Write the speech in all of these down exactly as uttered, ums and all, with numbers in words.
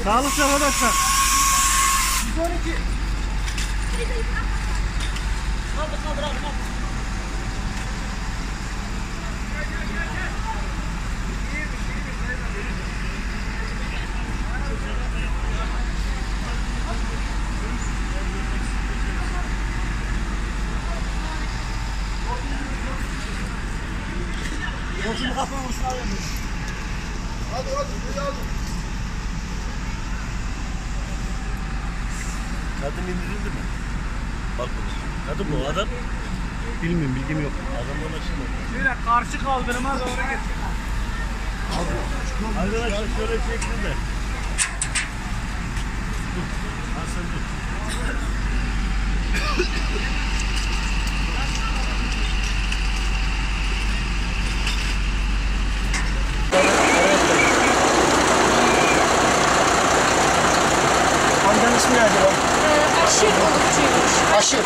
Sağlıklı arkadaşlar. yüz on iki. Kaldır kaldır abi. Yolculuğu kafana vursun abi. Hadi hadi hadi. Kadın indirildi mi? Bak bunu. Kadın mı o adam? Bilmiyorum, bilgim yok. Adamdan aşılmadı. Şöyle karşı kaldırıma doğru getir. Arkadaşlar şöyle çektin de. Dur. Ha sen dur. Amcanın ismi ne acaba? Ee, aşık olukçuymuş. Aşık.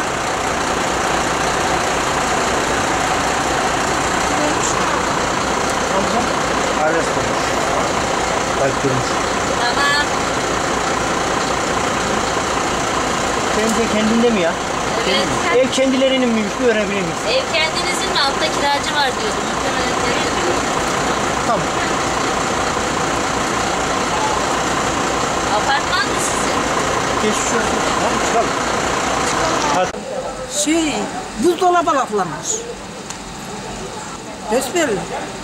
Amcam? Ares olmuş. Kalp durmuş. Tamam. Kendi kendinde mi ya? Evet. Kendi- Ev kendilerinin miymiş bir öğrenebilir miyiz? Ev kendinizin mi? Altta kiracı var diyordum. Muhtemelen senin. Tamam. Apartman mı sizin? Geçmiş olsun. Tamam çıkalım. Şey, buzdolabı laflamış. Besbelli.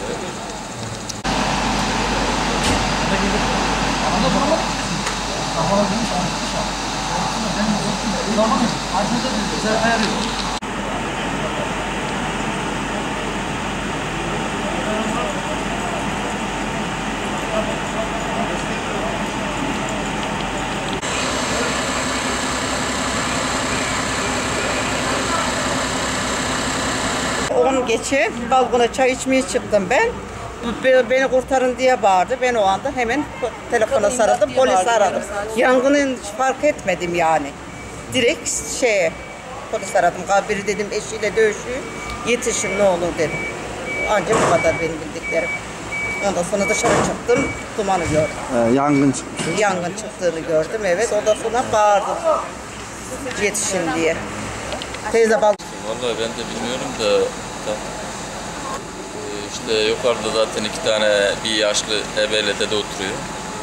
On geçe balkona çay içmeye çıktım ben. Be- Beni kurtarın diye bağırdı. Ben o anda hemen telefona sarıldım, polis aradım. Yangını hiç fark etmedim yani. Direkt şeye, polis aradım. Biri dedim eşiyle dövüşüyor, yetişin ne olur dedim. Ancak bu kadar benim bildiklerim. Ondan sonra dışarı çıktım, dumanı gördüm. Ee, yangın çıkmış. Yangın çıktığını gördüm, evet. Ondan sonra bağırdım, yetişin diye. Teyze bal. Vallahi ben de bilmiyorum da tam, e, işte yukarıda zaten iki tane bir yaşlı ebeyle dede oturuyor.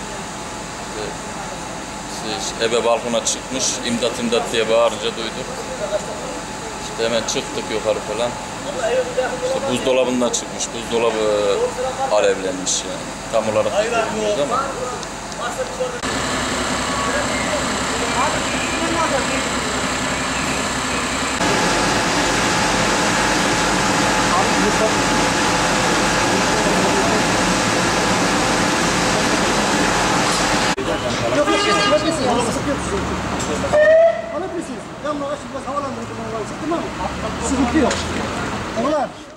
İşte, ebe balkona çıkmış, imdat imdat diye bağırınca duyduk. İşte hemen çıktık yukarı falan. İşte buzdolabından çıkmış, buzdolabı alevlenmiş yani. Tam olarak bilmiyoruz ama. Yok yok, alabilirsiniz. Sıkıntı yok sizin. Alabilirsiniz. Yanına açıp biraz havalandırın. Tamam mı? Sıkıntı yok. Tamam.